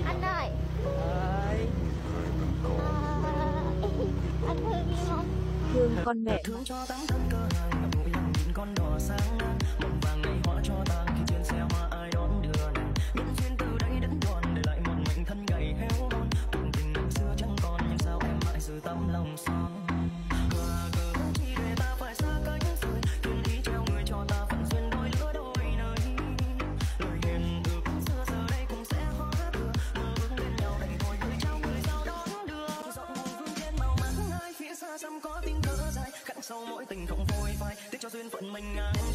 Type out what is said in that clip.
Anh ơi, Ơi, anh thương em không? Thương con mẹ. Thương cho tấm thân cơ hàng bụi lòng nhìn con đỏ sáng mộng vàng ngày hóa cho tàn khi trên xe hoa ai đón đưa nàng nhân duyên từ đây đến đòn để lại một mảnh thân gầy héo hon cuộc tình năm xưa chẳng còn nhưng sao em mãi giữ tấm lòng son và cớ chi để ta phải xa cách rồi thiên ý treo người cho ta phận duyên đôi lứa đôi nơi lời hiền ước xưa giờ đây cũng sẽ hóa thừa mơ ước bên nhau đầy thôi người trao người sao đón đưa giọng buồn vương trên màu mắt ai phía xa xăm có tiếng thở dài khắc sâu mỗi tình không phôi phai tiếc cho duyên phận mình ngang